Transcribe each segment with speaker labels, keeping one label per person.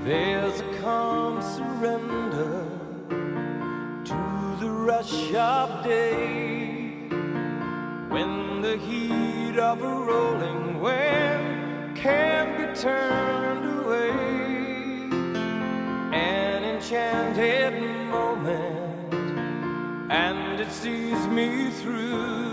Speaker 1: There's a calm surrender to the rush of day, when the heat of a rolling wave can't be turned away. An enchanted moment, and it sees me through.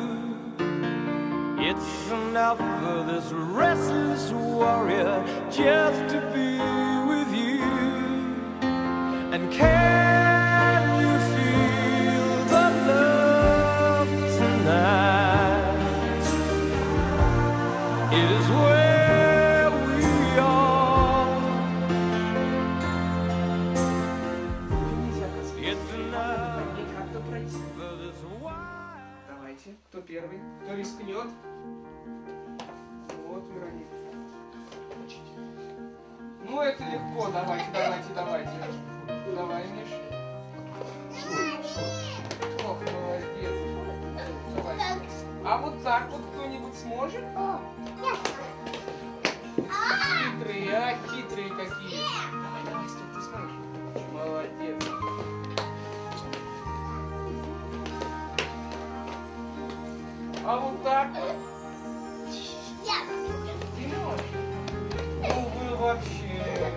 Speaker 1: It's enough for this restless warrior just to be with you. And can you feel the love tonight? It is where we are. It's enough for this wild.
Speaker 2: Давайте, кто первый, кто рискнет? Вот Вероника. Ну это легко, давайте. Давай, Миш. Ох, молодец. Давай. А вот так вот кто-нибудь сможет? Хитрые какие. Давай, Степ, ты сможешь. Молодец. А вот так вот. Ты можешь? Ну вы вообще.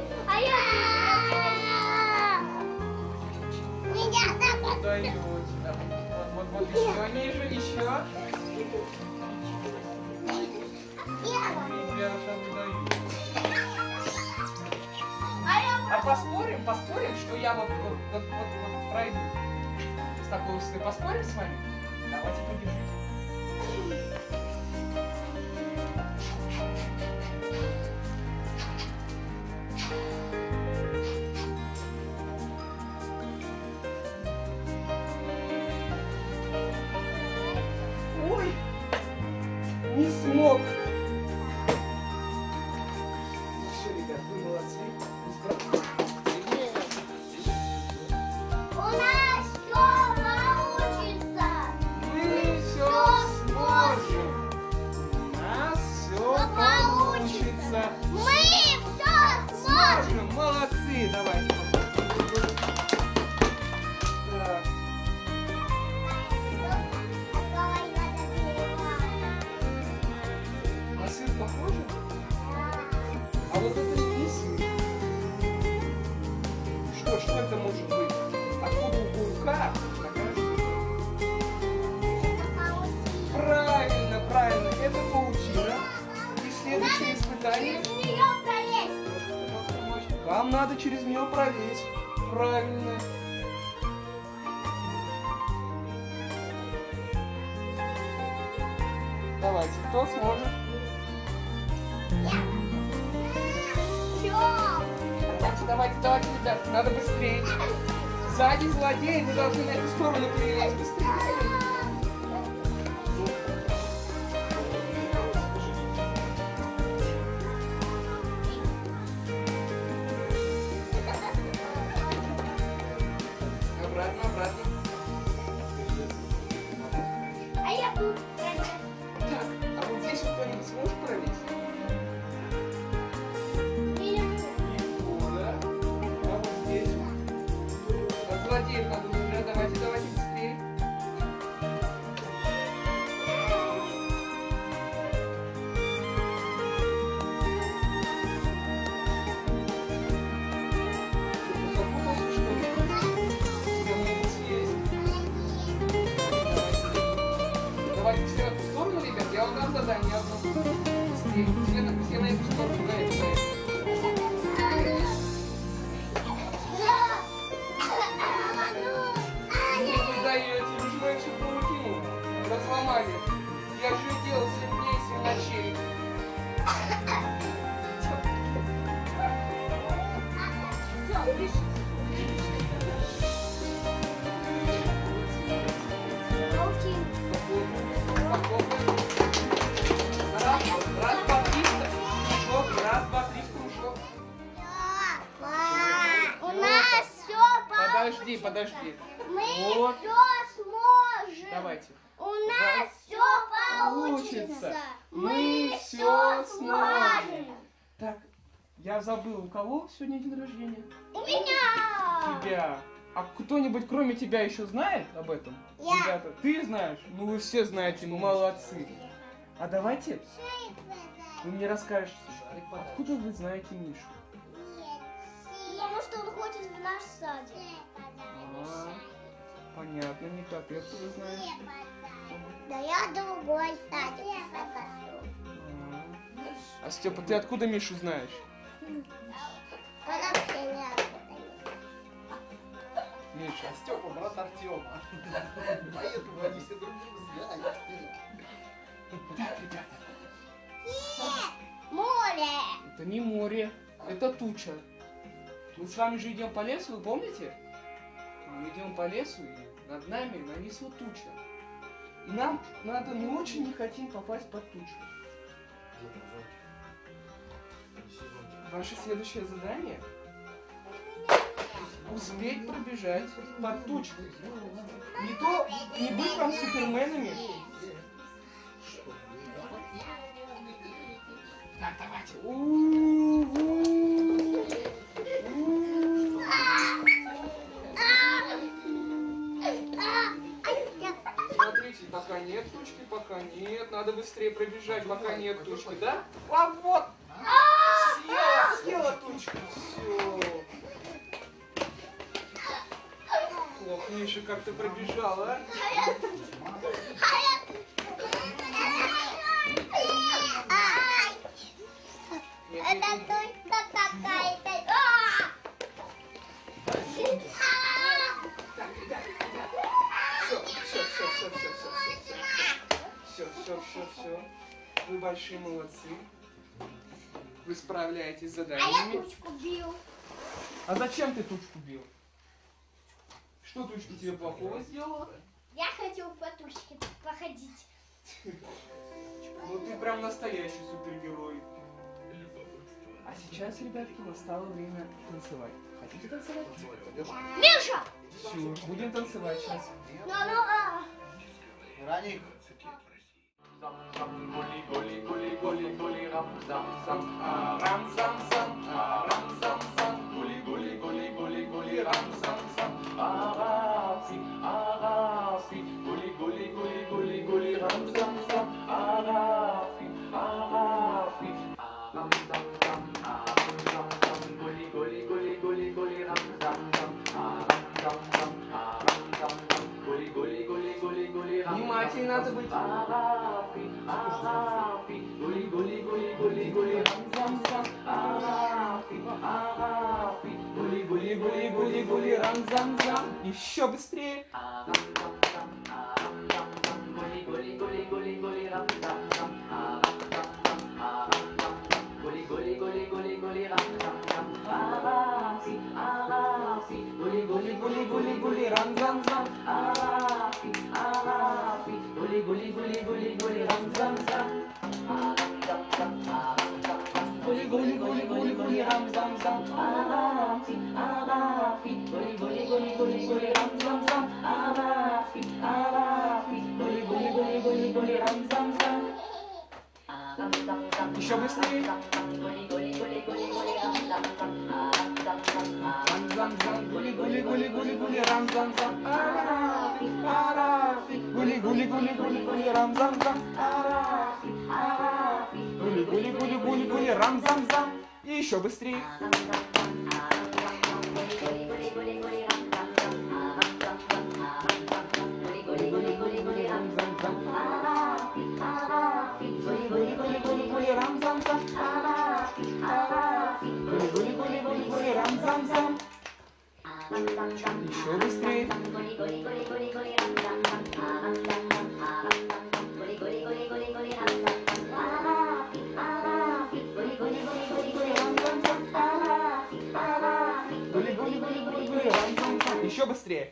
Speaker 2: Даете. Вот еще ниже, еще. Ребята, выдают. А поспорим, что я вот пройду с такой высоты. Поспорим с вами? Давайте подержите. Ой, не смог. Ну все, ребят, вы молодцы.
Speaker 3: У нас все получится.
Speaker 2: Мы все сможем. У нас все получится.
Speaker 3: Мы все сможем.
Speaker 2: Молодцы, давайте. Так. На сыр похоже? А вот это не сыр. Что это может быть? Откуда у паука такая штука? Правильно, это паутина. И следующее испытание. Вам надо через нее пролезть. Правильно. Давайте, кто сможет? Давайте, ребята, надо быстрее. Сзади злодей, вы должны на эту сторону перелезть. Быстрее. Обратно.
Speaker 3: А я тут.
Speaker 2: Так, а вот здесь вот кто-нибудь сможет пролезть? Злодеев надо уже, давайте быстрее. Запутался, что ли? Тебя могут съесть. Давайте все на эту сторону, ребят. Я вам дам задание одно. Быстрее. Все на эту сторону, на эту. Разломали. Я же делал сильнее силачей. Раз, два, три, кружок.
Speaker 3: У нас все
Speaker 2: Подожди.
Speaker 3: Мы
Speaker 2: Вот.
Speaker 3: все сможем.
Speaker 2: Давайте.
Speaker 3: У нас все получится.
Speaker 2: Мы все сможем. Так, Я забыл, у кого сегодня день рождения?
Speaker 3: У меня!
Speaker 2: Тебя. А кто-нибудь кроме тебя еще знает об этом?
Speaker 3: Я.
Speaker 2: Ребята, ты знаешь? Ну вы все знаете, ну молодцы. А давайте вы мне расскажете, откуда вы знаете Мишу?
Speaker 3: Потому что он ходит в наш садик.
Speaker 2: А, понятно, никак. И откуда знаешь?
Speaker 3: Да я другой садик захожу.
Speaker 2: А Степа, ты откуда Мишу знаешь?
Speaker 3: Он вообще не откуда.
Speaker 2: Миша.
Speaker 4: Степа, брат Артема. Поэтому они все друг друга знают.
Speaker 2: Так, ребята,
Speaker 3: Море!
Speaker 2: это не море, это туча. Мы с вами же идем по лесу, вы помните? Мы идем по лесу, и над нами нависла туча. И нам надо, мы очень не хотим попасть под тучу. Ваше следующее задание — успеть пробежать под тучкой. Не быть вам суперменами. Так, давайте. Смотрите, пока нет тучки, пока нет. Надо быстрее пробежать, пока нет тучки, да? А вот! Съела тучку. Все. Ох, Миша, как ты пробежала, а?
Speaker 3: Это только какая-то...
Speaker 2: Так, ребята. Все. Вы большие молодцы. Вы справляетесь с
Speaker 3: А я
Speaker 2: заданиями.
Speaker 3: тучку бил.
Speaker 2: А зачем ты тучку бил? Что тучка тебе плохого сделала?
Speaker 3: Я хотел по тучке походить.
Speaker 2: Ну ты прям настоящий супергерой. А сейчас, ребятки, настало время танцевать. Хотите танцевать?
Speaker 3: Миша!
Speaker 2: Все, будем танцевать сейчас.
Speaker 4: Раник.
Speaker 2: Внимательно надо быть. Гули-гули-гули-гули, рам-зам-зам. Еще быстрее. Гули-гули-гули-гули, рам-зам-зам. Гули-гули-гули-гули-гули, рам-зам-зам. Гули-гули-гули-гули-гули, рам-зам-зам. Гули-гули-гули-гули-гули, рам-зам-зам. Гули-гули-гули-гули-гули, рам-зам-зам. Еще быстрее. Рам-зам-зам, гули-гули-гули-гули-гули, рам-зам-зам. Гули-гули-гули-гули-гули, рам-зам-зам. Гули-гули-гули-гули-гули, рам-зам-зам. И еще быстрее. Гули-гули-гули-гули, рам-зам-зам. Гули-гули-гули-гули, рам-зам-зам. Еще быстрее. Еще быстрее.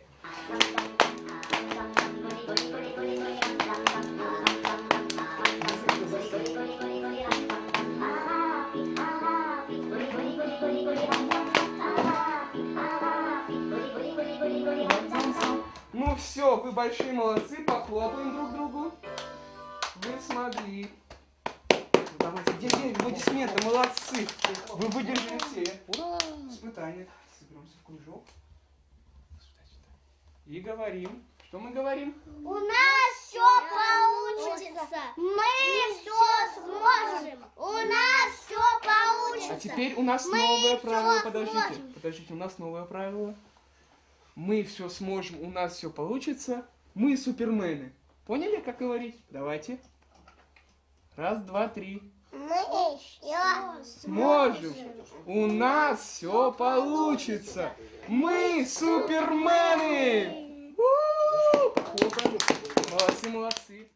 Speaker 2: Ну все, вы большие молодцы, похлопаем друг другу. Вы смогли. Давайте, держите аплодисменты, молодцы. Вы выдержали все. Ура! Испытание. Соберемся в кружок. И говорим. Что мы говорим?
Speaker 3: У нас все получится. Мы все сможем. У нас все получится.
Speaker 2: А теперь у нас
Speaker 3: Мы
Speaker 2: новое
Speaker 3: всё
Speaker 2: правило. Подождите.
Speaker 3: сможем.
Speaker 2: Подождите, у нас новое правило. Мы все сможем, у нас все получится. Мы супермены. Поняли, как говорить? Давайте. Раз, два, три.
Speaker 3: Мы все
Speaker 2: Сможем. У нас все получится. Мы супермены. У-у-у! Похлопаем. Молодцы, молодцы.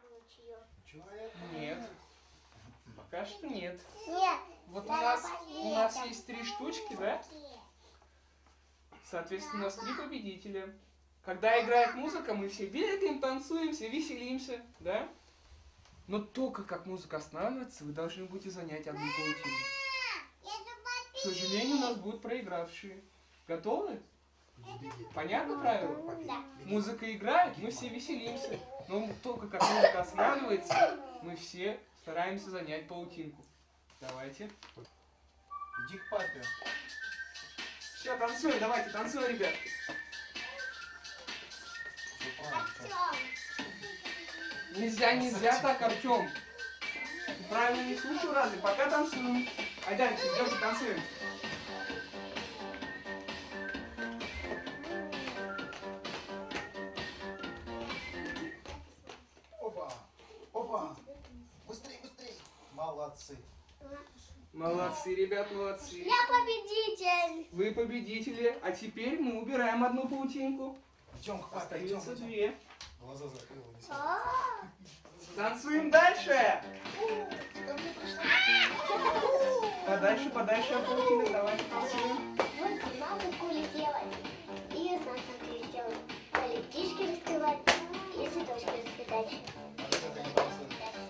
Speaker 2: Нет. Пока что нет.
Speaker 3: Нет.
Speaker 2: Вот у нас есть 3 штучки, да? Соответственно, у нас 3 победителя. Когда играет музыка, мы все бегаем, танцуем, все веселимся, да? Но только как музыка останавливается, вы должны будете занять одну паутину. К сожалению, у нас будут проигравшие. Готовы? Понятно правило? Музыка играет, мы все веселимся. Но только как музыка останавливается, мы все стараемся занять паутинку. Давайте.
Speaker 4: Иди к папе.
Speaker 2: Все, танцуем, давайте, танцуем, ребят. Нельзя так, Артем. Ты правильно не слушал разве? Пока танцуем. Айдайте, идемте, танцуем.
Speaker 4: Опа! Опа! Быстрей, быстрей! Молодцы!
Speaker 2: Молодцы, ребят, молодцы.
Speaker 3: Я победитель.
Speaker 2: Вы победители, а теперь мы убираем одну паутинку.
Speaker 4: Идем к папе, идем,
Speaker 2: Остается
Speaker 4: идем.
Speaker 2: 2.
Speaker 4: Глаза закрыл, не смотри.
Speaker 2: Танцуем дальше.
Speaker 4: Ко мне пришла.
Speaker 2: Подальше, подальше от паутины, давайте танцуем.
Speaker 3: Вот маму улетела. И знак там сделать. Листишки раскрывать. И цветочки раскидать.
Speaker 4: А вот это не танцует.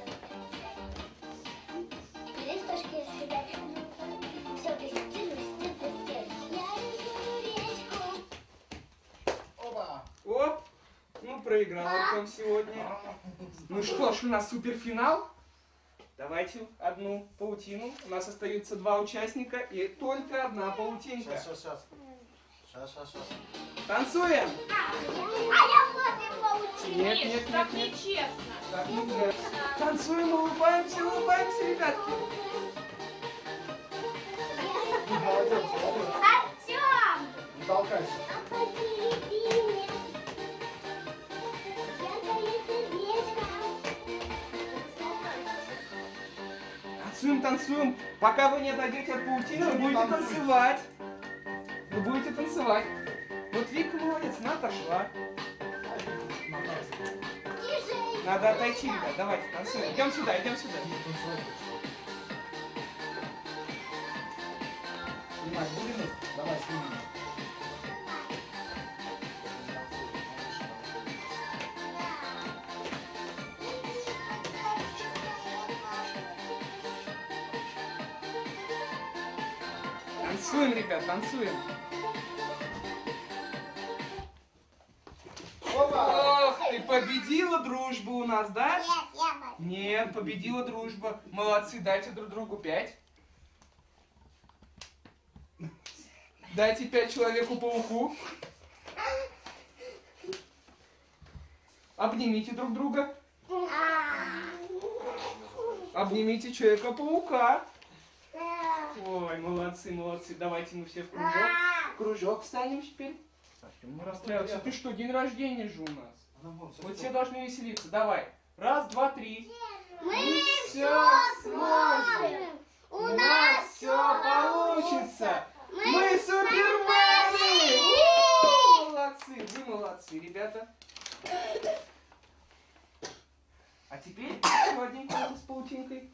Speaker 3: И листочки раскидать. Все, блестит. Я рисую речку.
Speaker 4: Опа!
Speaker 2: Оп. Ну, проиграл Артем сегодня. Ну что ж, у нас суперфинал. Давайте одну паутину. У нас остаются 2 участника и только одна паутинка.
Speaker 4: Сейчас.
Speaker 2: Танцуем!
Speaker 3: А я в этой паутине.
Speaker 2: Нет.
Speaker 5: Так нечестно.
Speaker 2: Так, нельзя. Танцуем, улыбаемся, ребятки.
Speaker 4: Молодец.
Speaker 3: Артем!
Speaker 4: Не толкайся.
Speaker 3: А посередине яркое сердечко.
Speaker 2: Танцуем. Пока вы не отойдете от паутины, вы будете танцевать. Вот Вика молодец, она отошла.
Speaker 3: Диджей.
Speaker 2: Надо отойти, ребят. Давайте, танцуем. Идем сюда.
Speaker 4: Снимай, будем? Давай, снимай.
Speaker 2: Танцуем, ребят, танцуем.
Speaker 4: Опа!
Speaker 2: Ох ты, победила дружба у нас, да?
Speaker 3: Нет, я бы.
Speaker 2: Нет, победила дружба. Молодцы, дайте друг другу 5. Дайте 5 Человеку-пауку. Обнимите друг друга. Обнимите Человека-паука. Ой, молодцы. Давайте мы все в кружок. В кружок встанем теперь. Артем, не расстраивайся. Ты что, день рождения же у нас. Вот все должны веселиться. Давай. Раз, два, три.
Speaker 3: Мы
Speaker 2: все сможем.
Speaker 3: У нас
Speaker 2: все получится. Мы супермены! Молодцы, вы молодцы, ребята. А теперь еще один круг с паутинкой.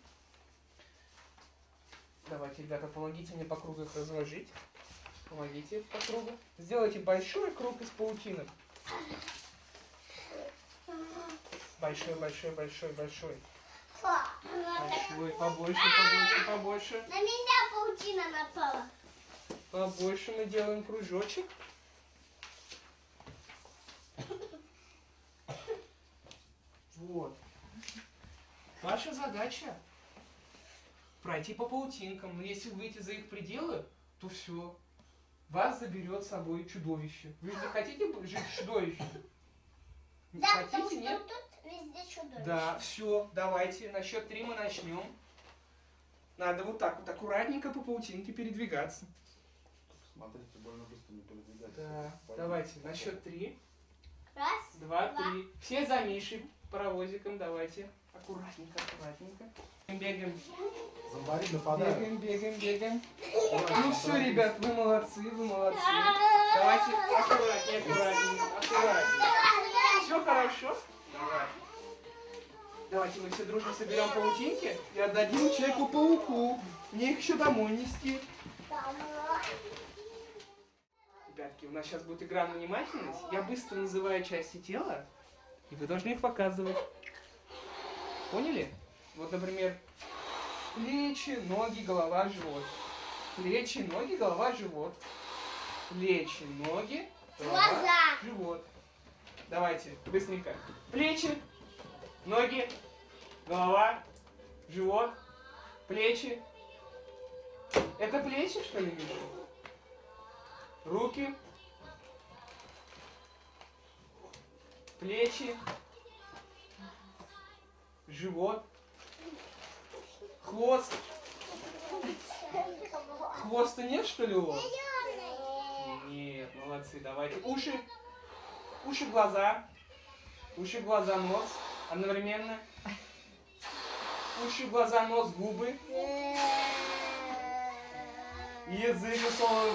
Speaker 2: Давайте, ребята, помогите мне по кругу их разложить. Помогите по кругу. Сделайте большой круг из паутинок. Большой. Большой, побольше.
Speaker 3: На меня паутина напала.
Speaker 2: Побольше мы делаем кружочек. Вот. Ваша задача пройти по паутинкам. Но если вы выйдете за их пределы, то все. Вас заберет с собой чудовище. Вы же не хотите жить с чудовищем? Не
Speaker 3: Да, потому
Speaker 2: хотите,
Speaker 3: что
Speaker 2: нет?
Speaker 3: тут везде чудовище.
Speaker 2: Да, все, давайте. На счет 3 мы начнем. Надо вот так вот аккуратненько по паутинке передвигаться.
Speaker 4: Смотрите, больно быстро не передвигайтесь.
Speaker 2: Да, давайте. На счет 3.
Speaker 3: Раз.
Speaker 2: 2, 3. Все за Мишей паровозиком, давайте. Аккуратненько, аккуратненько. Бегаем,
Speaker 4: Зомбари нападают.
Speaker 2: бегаем, бегаем, бегаем. Ну все, ребят, вы молодцы, вы молодцы. Давайте аккуратнее, аккуратнее, аккуратнее. Все хорошо? Давай. Давайте мы все дружно соберем паутинки и отдадим Человеку-пауку. Мне их еще домой нести. Ребятки, у нас сейчас будет игра на внимательность. Я быстро называю части тела, и вы должны их показывать. Поняли? Вот, например, плечи, ноги, голова, живот. Плечи, ноги, голова, живот. Плечи, ноги, голова,
Speaker 3: Глаза.
Speaker 2: живот. Давайте, быстренько. Плечи, ноги, голова, живот, плечи. Это плечи, что ли, Миша? Руки, плечи, живот, хвост. Хвоста нет, что ли, у вас? Нет, молодцы, давайте. Уши, уши, глаза, нос одновременно. Уши, глаза, нос, губы. Язык, сон.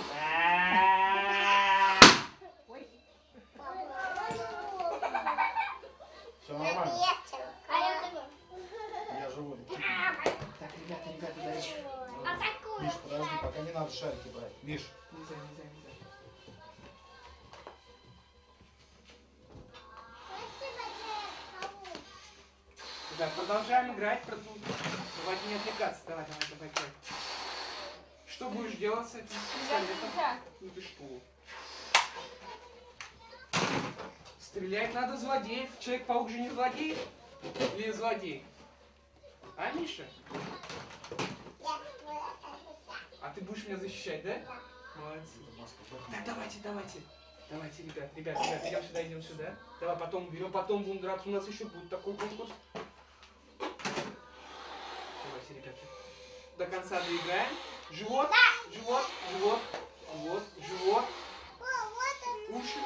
Speaker 4: Все нормально. Я живой.
Speaker 2: Так, ребята, дальше.
Speaker 4: Миш, подожди, пока не надо шарики брать. Миш.
Speaker 2: Нельзя. Да, продолжаем играть. Давайте не отвлекаться. Давай. Что будешь делать с этим пистолетом? Ну ты что? Стрелять надо злодеев. Человек-паук же не злодей? Или злодей? А, Миша? А ты будешь меня защищать, да? Молодцы. Так, давайте. Давайте, ребят, идем сюда. Давай потом берем, потом будем драться. У нас еще будет такой конкурс. Давайте, ребята. До конца доиграем. Живот. Уши.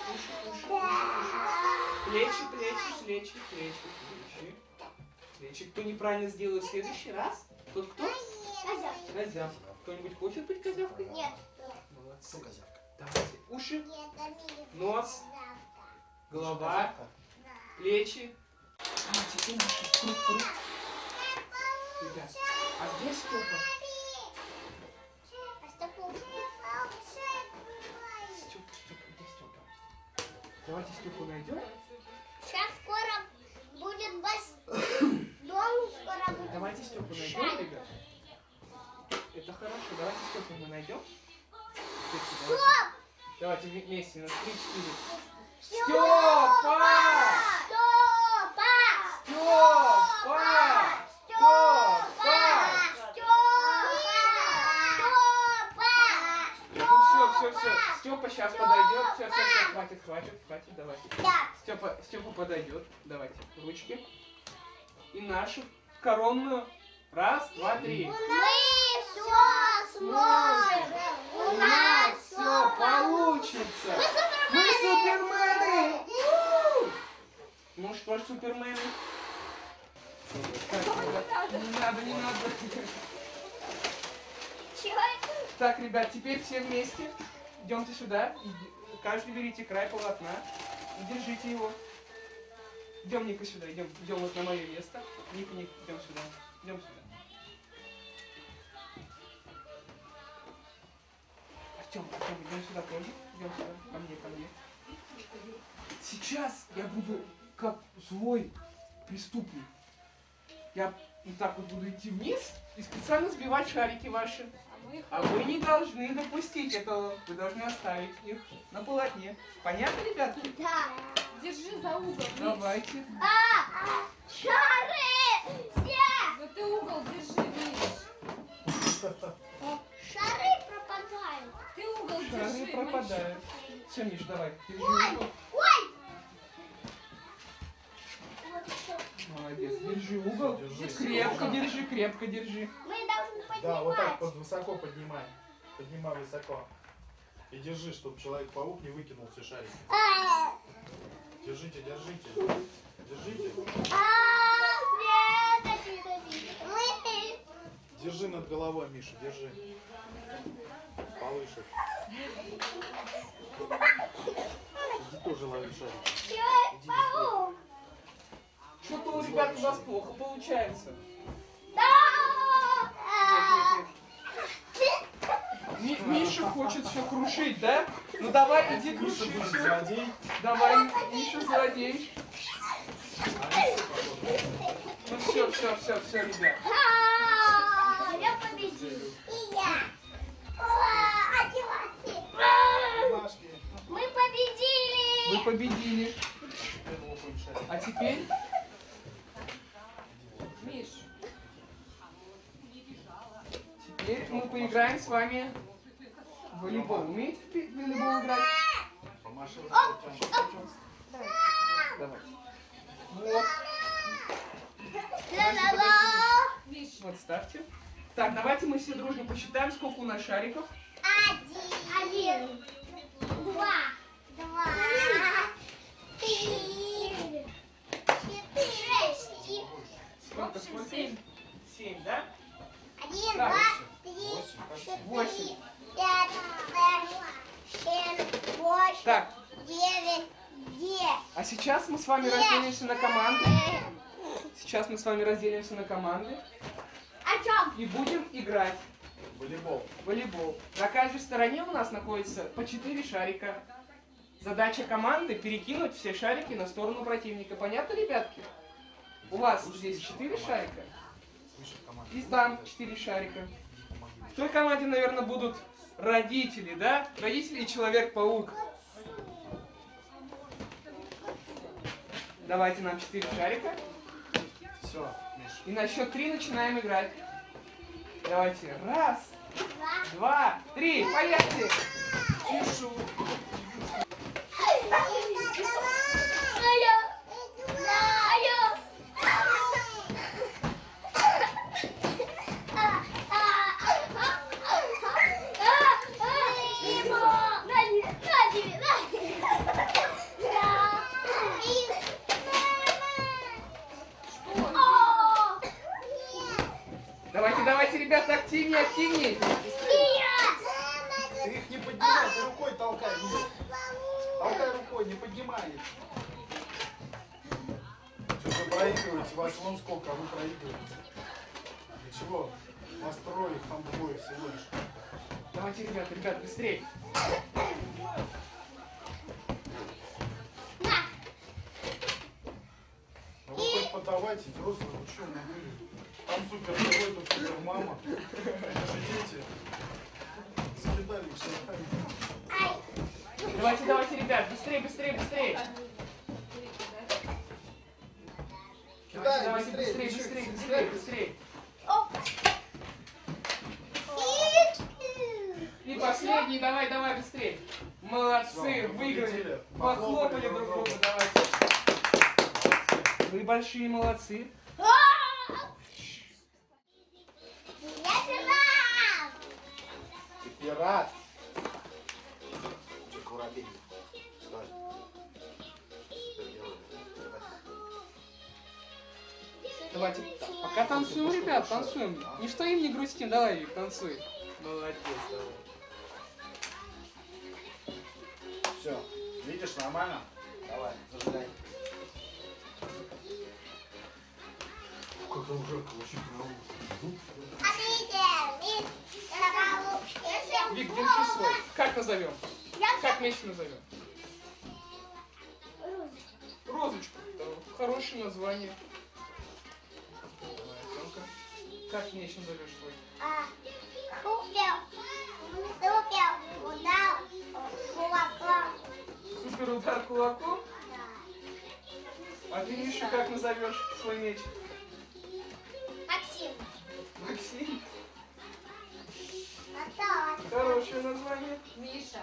Speaker 2: Плечи. Кто неправильно сделает в следующий раз? Тот кто? Козявка. Кто-нибудь хочет быть козявкой?
Speaker 3: Нет.
Speaker 2: Молодцы.
Speaker 4: Что козявка?
Speaker 2: Давайте. Уши, нос, голова,
Speaker 4: Козявка?
Speaker 2: плечи. Давайте, круг. Ребят, а где Степа? Степа, где Степа? Давайте Степу найдем.
Speaker 3: Сейчас скоро будет дом, скоро будет.
Speaker 2: Давайте Степу найдем, ребят. Это хорошо. Давайте Степу мы найдем. Давайте вместе на 3-4. Степа! Все. Степа сейчас подойдет. Все, хватит, давайте. Степа подойдет. Давайте, ручки. И нашу коронную. 1, 2, 3.
Speaker 3: Мы все сможем. У нас все
Speaker 2: получится. Мы супермены. Ну что ж, супермены. Так, ребят, не надо. Так, ребят, теперь все вместе. Идемте сюда. Каждый берите край полотна и держите его. Идем, Ника, сюда. Идем вот на мое место. Ника, идем сюда. Артем, идем сюда тоже. Идем сюда. Ко мне. Сейчас я буду как злой преступник. Я вот так вот буду идти вниз и специально сбивать шарики ваши. А вы не должны допустить этого. Вы должны оставить их на полотне. Понятно, ребятки?
Speaker 3: Да.
Speaker 5: Держи за угол. Миш.
Speaker 2: Давайте.
Speaker 3: Шары! Все!
Speaker 5: Да ты угол держи, Миш.
Speaker 3: Шары пропадают.
Speaker 5: Ты угол
Speaker 2: Шары
Speaker 5: держи,
Speaker 2: пропадают. Все, Миш, давай. Держи
Speaker 3: Ой,
Speaker 2: угол.
Speaker 3: ой.
Speaker 2: Молодец. Держи угол.
Speaker 4: Держи.
Speaker 2: Крепко держи, крепко держи.
Speaker 3: Мы должны поднимать.
Speaker 4: Да, вот так высоко поднимай. Поднимай высоко. И держи, чтобы Человек-паук не выкинул все шарики. Держите, держите. Держите.
Speaker 3: Нет, мы...
Speaker 4: Держи над головой, Миша, держи. Повыше. Иди тоже лови шарик.
Speaker 3: Человек-паук.
Speaker 2: Что-то у ребят у вас плохо получается.
Speaker 3: Да!
Speaker 2: Нет. Миша хочет все крушить, да? Ну давай, иди
Speaker 4: Миша
Speaker 2: круши
Speaker 4: будет
Speaker 2: все.
Speaker 4: злодей.
Speaker 2: Давай, Миша, злодей. Ну все, ребят.
Speaker 3: Я победил. И я.
Speaker 4: Машки.
Speaker 3: Мы победили.
Speaker 2: Вы победили.
Speaker 4: Теперь лопаем шарик.
Speaker 2: А теперь
Speaker 5: Миш,
Speaker 2: мы поиграем с вами в волейбол. Умеете в волейбол играть?
Speaker 4: Помаши рукой.
Speaker 2: Давай. Вот,
Speaker 3: Ла-ла-ла.
Speaker 5: Миш,
Speaker 2: вот ставьте. Так, давайте мы все дружно посчитаем, сколько у нас шариков.
Speaker 3: Один. Два. Три. Четыре. Шесть.
Speaker 2: Сколько? 7, да?
Speaker 3: Один,
Speaker 2: Так.
Speaker 3: два, три, четыре,
Speaker 2: 8.
Speaker 3: 5, 6, 7, 8,
Speaker 2: Так,
Speaker 3: 9, 10.
Speaker 2: а сейчас мы с вами разделимся на команды. Сейчас мы с вами разделимся на команды
Speaker 3: О чем?
Speaker 2: и будем играть
Speaker 4: Волейбол.
Speaker 2: в волейбол. На каждой стороне у нас находится по 4 шарика. Задача команды перекинуть все шарики на сторону противника. Понятно, ребятки? У вас здесь 4 шарика.
Speaker 4: Миша, команда.
Speaker 2: И там 4 шарика. В той команде, наверное, будут родители, да? Родители и Человек-паук. Давайте нам 4 шарика.
Speaker 4: Все, Миша.
Speaker 2: И на счет 3 начинаем играть. Давайте. Раз,
Speaker 3: Два.
Speaker 2: 2, 3. Поехали!
Speaker 4: Тише.
Speaker 2: Давайте, ребята, активнее.
Speaker 4: Ты их не поднимай, ты рукой толкай, Миша. Толкай рукой, не поднимай их. Что вы проигрываете? Вас вон сколько, а вы проигрываете. Для чего? Вас трое, их там двое всего лишь.
Speaker 2: Давайте, ребят, быстрее.
Speaker 4: Ну вы хоть подавайте, взрослые, вы что, мы были? Там супергерой, тут супермама. Это же дети. Закидали их шарами.
Speaker 2: Давайте, ребят, быстрее.
Speaker 4: Кидай,
Speaker 2: Давайте,
Speaker 4: быстрее,
Speaker 2: быстрее. И последний, давай, быстрее. Молодцы,
Speaker 4: Всё,
Speaker 2: выиграли.
Speaker 4: победили.
Speaker 2: Похлопали друг друга, давайте. Вы большие молодцы.
Speaker 4: Ты пират. Чик, воробей. Стой. Супергерой.
Speaker 2: Давайте, пока танцуем, ребят, танцуем. Не стоим, не грустим, давай, Вик, танцуй. Молодец, давай.
Speaker 4: Все, видишь, нормально? Давай, зажигай. Как там жарко, вообще прям.
Speaker 2: Вик, держи свой. Как назовем? Как мяч назовем? Розочку. Да, хорошее название. Давай, Артемка. Как мяч назовешь свой? Супер удар кулаком? А ты, Миша, как назовешь свой мяч?
Speaker 3: Максим.
Speaker 2: Максим?
Speaker 5: Миша.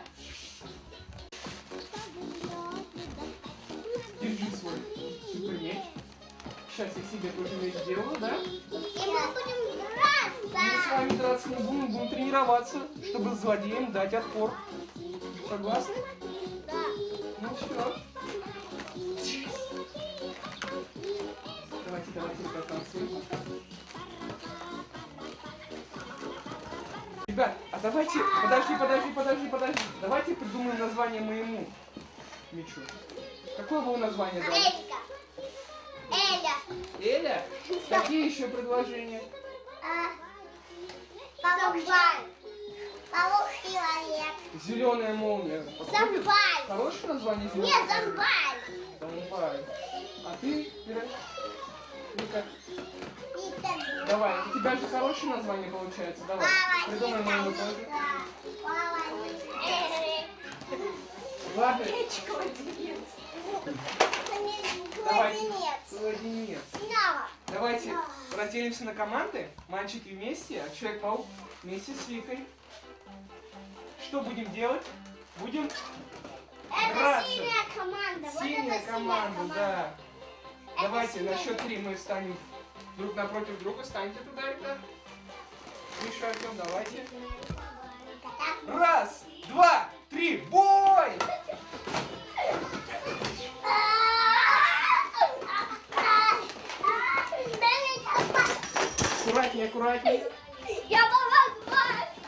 Speaker 2: Держи свой супермеч. Сейчас я себе тоже меч сделаю, да?
Speaker 3: И мы будем
Speaker 2: Мы с
Speaker 3: драться.
Speaker 2: вами драться не будем, будем тренироваться, чтобы злодеям дать отпор. Согласны?
Speaker 3: Да.
Speaker 2: Ну все. Давайте, ребят, танцуем. Ребят, а давайте, подожди. Давайте придумаем название моему мечу. Какое было название? Дали?
Speaker 3: Элька. Эля.
Speaker 2: Эля? Какие еще предложения?
Speaker 3: Зомбай. Паук-человек.
Speaker 2: Зеленая молния. Подходит?
Speaker 3: Зомбай.
Speaker 2: Хорошее название зеленая
Speaker 3: Нет,
Speaker 2: молния?
Speaker 3: зомбай.
Speaker 2: Зомбай. А ты, Ира? Вика?
Speaker 3: Питер.
Speaker 2: Давай, у тебя же хорошее название получается. Давай, придумай моему тоже. Ладно, давайте. Холодинец. Давайте разделимся на команды. Мальчики вместе, а Человек-паук вместе с Викой. Что будем делать? Будем
Speaker 3: Это
Speaker 2: драться.
Speaker 3: синяя команда. Вот
Speaker 2: Синяя
Speaker 3: это
Speaker 2: команда, да. Давайте
Speaker 3: синяя
Speaker 2: на счет 3 мы встанем друг напротив друга. Станьте туда, ребят. Миша, Артем, давайте. Раз, два, три, бой! Аккуратнее, аккуратнее.
Speaker 3: Я помогла.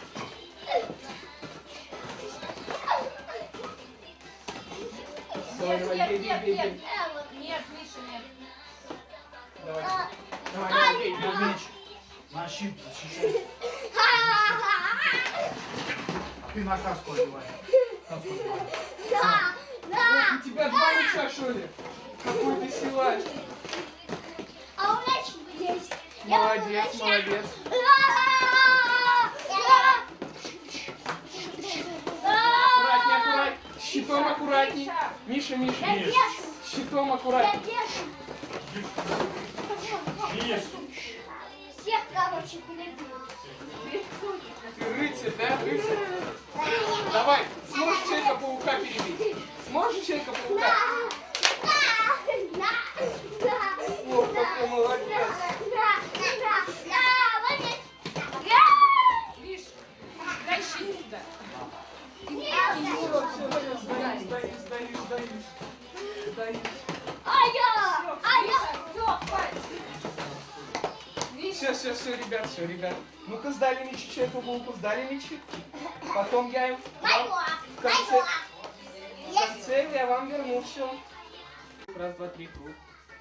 Speaker 2: Давай, давай, бей, бей, бей, бей.
Speaker 5: Нет, Миша, нет.
Speaker 2: Давай, давай, бей, бей, бей.
Speaker 4: На щит защищай. А ты на каску одевай. Каску одевай.
Speaker 3: Да, да.
Speaker 2: У тебя два мяча, что ли? Какой ты силач.
Speaker 3: А у меня есть.
Speaker 2: Молодец, молодец. Аккуратнее, аккуратнее. Щитом аккуратней. Миша, Миша.
Speaker 3: Я бешу.
Speaker 2: Щитом
Speaker 3: Я
Speaker 2: аккуратней.
Speaker 3: бешу.
Speaker 4: Есть.
Speaker 3: Всех, короче, перебью.
Speaker 2: Ты рыцарь, да? Рыцарь. Давай, сможешь Человека-паука перебить? Сможешь Человека-паука? О, какой молодец.
Speaker 5: Миш, дай щит сюда.
Speaker 2: Сдаюсь.
Speaker 5: Все, хватит. Миша,
Speaker 2: Все, ребят. Ну-ка, сдали мячи Человеку-пауку, сдали мячи. Потом я им в конце я вам верну все. Раз, два, три, круг.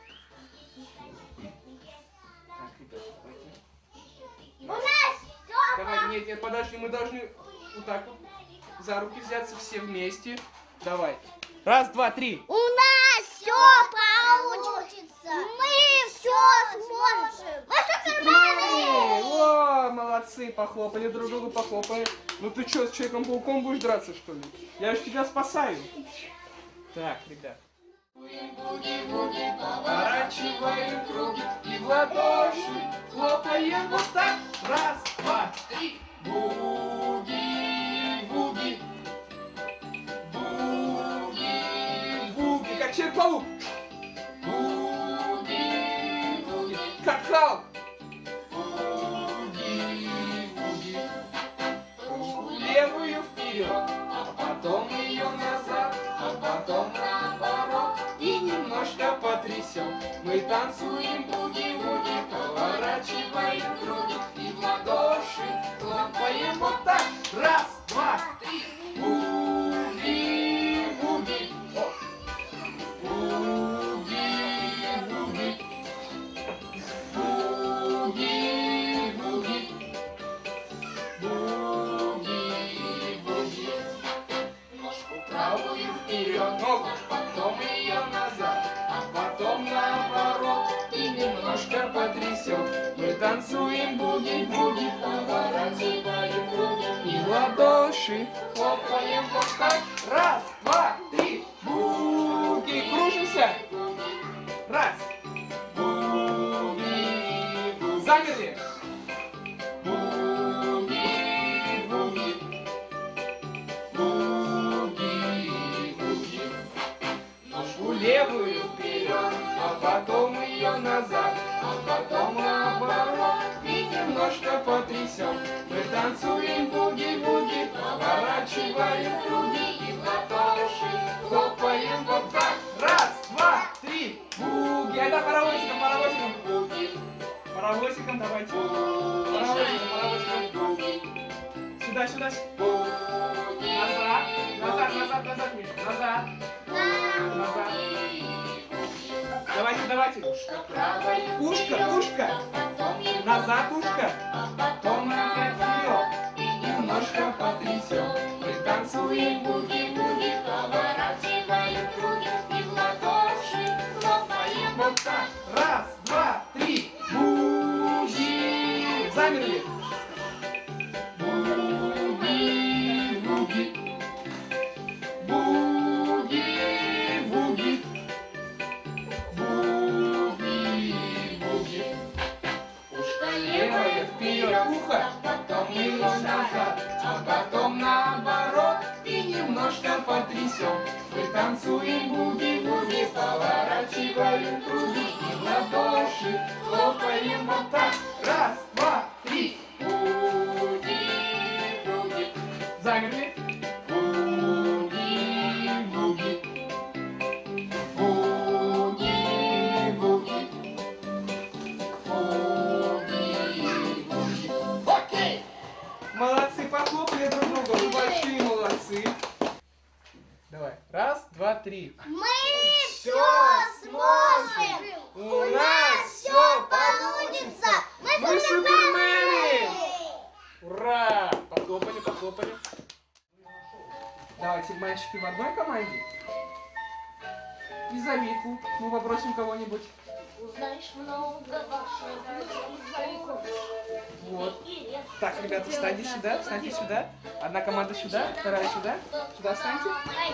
Speaker 2: Так, ребят, давайте. Давай, нет, подожди, мы должны вот так вот за руки взяться все вместе. Давай. Раз, два, три.
Speaker 3: У нас все получится. Мы все сможем. Мы супермены.
Speaker 2: О, молодцы, похлопали друг другу, похлопали. Ну ты что, с Человеком-пауком будешь драться, что ли? Я же тебя спасаю. Так, ребят. Поворачиваем круги и в ладоши хлопаем вот так. Раз, два, три. Буги, буги. Буги, буги. Как Человек-паук. Буги, буги. Как Халк. Буги, буги. Руку левую вперед, а потом ее назад, а потом наоборот. И немножко потрясем. Мы танцуем буги-буги, поворачиваем круги и в ладоши хлопаем вот так. Раз, два, три. Буги, буги. Буги, буги. Буги, буги. Буги-буги. Ножку правую вперед, ногу, потом ее назад, а потом наоборот. И немножко потрясем. Мы танцуем буги-буги, поворачиваем круги и в ладоши хлопаем вот так. Раз, два, три. Буги. Кружимся. Раз. Буги. Замерли. Буги, буги. левую вперед, а потом ее назад, а потом наоборот. И немножко потрясем. Мы танцуем буги-буги, поворачиваем круги и в ладоши хлопаем вот так. Раз, два, три, буги. Это паровозиком, паровозиком, буги. Паровозиком давайте. Паровозиком, паровозиком, буги. Сюда, сюда. Буги. Назад, назад, назад, назад, Миша. Назад. Назад. Давайте, давайте. Ушко, ушко. Назад ушко. Потом опять вперед. Немножко потрясем. Мы танцуем буги-буги, поворачиваем круги и в ладоши хлопаем вот так. Раз, два, три. Буги. Замерли. Буги, буги. Буги, буги. Буги-буги. Ушко левое вперед, ухо, потом его назад, а потом наоборот. И немножко потрясем. Мы танцуем буги-буги, поворачиваем круги и в ладоши хлопаем вот так. Раз, два, три. Буги-буги. Замерли. Буги-буги. Буги-буги. Буги-буги. Окей! Молодцы, похлопали друг друга, вы большие молодцы. Давай, раз, два, три.
Speaker 3: Мы все сможем! У нас все получится! Мы
Speaker 2: супермены! Ура! Похлопали, похлопали. Давайте, мальчики, в одной команде. И за Вику мы попросим кого-нибудь.
Speaker 3: Узнаешь много вашего.
Speaker 2: Вот. Так, ребята, встаньте сюда, встаньте сюда. Одна команда сюда, вторая сюда. Сюда встаньте.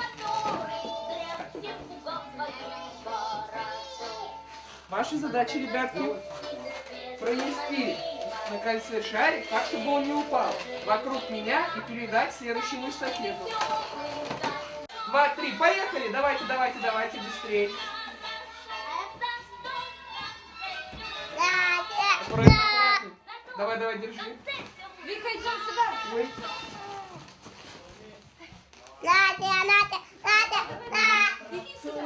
Speaker 2: Ваша задача, ребятки, пронести на кольце шарик так, чтобы он не упал вокруг меня и передать следующему эстафету. 2, 3, поехали! Давайте, давайте, давайте, быстрее. Аккуратно, аккуратно. Давай, давай, держи.
Speaker 5: Вика, идем сюда.
Speaker 2: Ой.
Speaker 5: Иди сюда.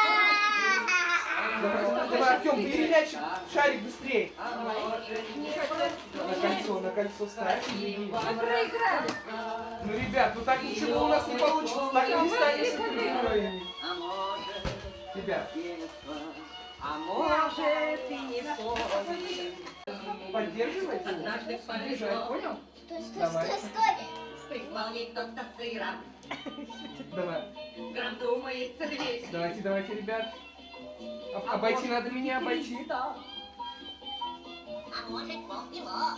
Speaker 2: Давай, Артем, переляч шарик быстрее. На кольцо ставь.
Speaker 5: Мы проиграли.
Speaker 2: Ну, ребят, ну так ничего у нас не получится. Так не станет супергероями. Ребят. Поддерживайте его. Бежать, понял? Давай.
Speaker 6: Исполнить кто-то сыра,
Speaker 2: Давай.
Speaker 6: грамм думается 200.
Speaker 2: Давайте, давайте, ребят. Обойти надо меня, обойти.
Speaker 6: А может, полкило.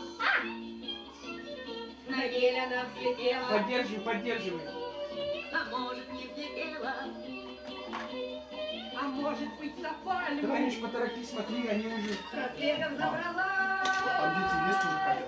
Speaker 6: На деле она взлетела,
Speaker 2: Поддерживай, поддерживай.
Speaker 6: а может, не взлетела. А может быть, на пальму.
Speaker 2: Давай, Миш, поторопись, смотри, они уже...
Speaker 6: С разбегом забрала.
Speaker 4: Там дети есть уже хотят?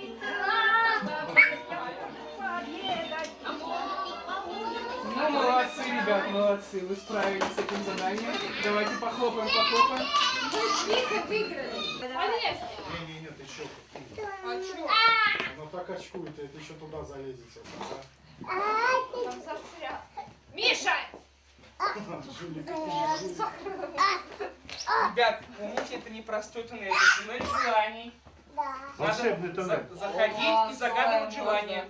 Speaker 2: Ну, молодцы, ребят, молодцы. Вы справились с этим заданием. Давайте похлопаем, похлопаем.
Speaker 5: Мы с Викой выиграли. Полез.
Speaker 4: Не-не-не, ты еще.
Speaker 5: А чё?
Speaker 4: Оно так очкует, это еще туда залезете.
Speaker 5: Там застрял. Миша!
Speaker 2: Ребят, помните, это не простой туннель, это туннель желаний.
Speaker 4: Волшебный туннель.
Speaker 2: Заходить и загадывать желание.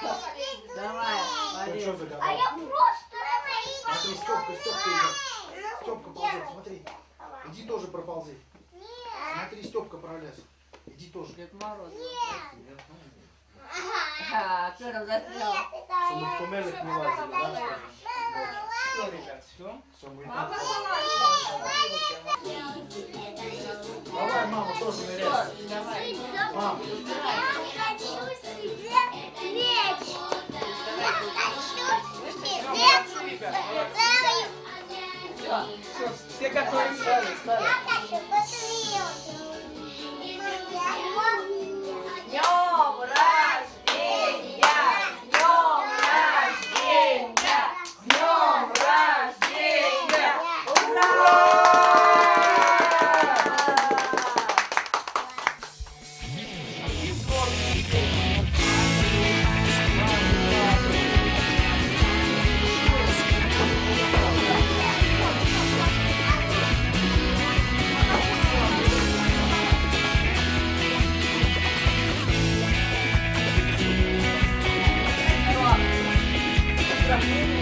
Speaker 4: Ты что загадал?
Speaker 3: А я просто...
Speaker 4: Смотри, Степка идет. Степка ползет, смотри. Иди тоже проползи. Смотри, Степка пролез. Иди тоже. Чтобы в туннелях не лазили, да?
Speaker 2: Все, ребят, все.
Speaker 4: Все, мы
Speaker 5: Мама
Speaker 4: идем.
Speaker 5: залазит.
Speaker 4: Давай, мама, тоже ныряй. Мам.
Speaker 3: Я хочу себе меч. Я хочу себе
Speaker 2: Все, все готовимся.
Speaker 3: Я хочу быстрее.
Speaker 6: Днем рождения! Днем рождения!
Speaker 2: Днем рождения! рождения.